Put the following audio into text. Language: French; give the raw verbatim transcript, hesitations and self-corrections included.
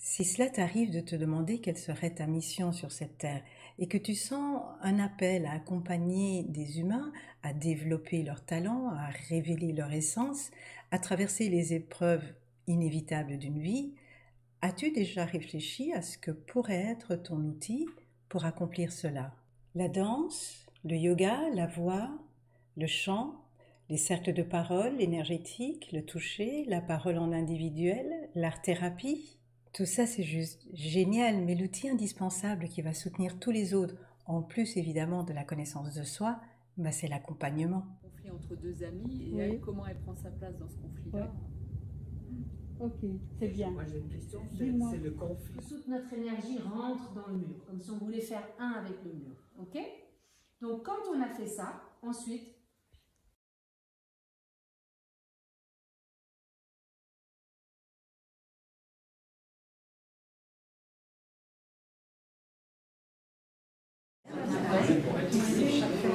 Si cela t'arrive de te demander quelle serait ta mission sur cette terre et que tu sens un appel à accompagner des humains, à développer leurs talents, à révéler leur essence, à traverser les épreuves inévitables d'une vie, as-tu déjà réfléchi à ce que pourrait être ton outil pour accomplir cela? La danse, le yoga, la voix, le chant, les cercles de parole énergétiques, le toucher, la parole en individuel, l'art-thérapie? Tout ça, c'est juste génial, mais l'outil indispensable qui va soutenir tous les autres, en plus évidemment de la connaissance de soi, bah, c'est l'accompagnement. Conflit entre deux amis et Oui. elle, comment elle prend sa place dans ce conflit-là. Ouais. Ok, c'est bien. Moi j'ai une question, c'est Dis-moi. c'est le conflit. Toute notre énergie rentre dans le mur, comme si on voulait faire un avec le mur. Ok? Donc quand on a fait ça, ensuite, Chaque fois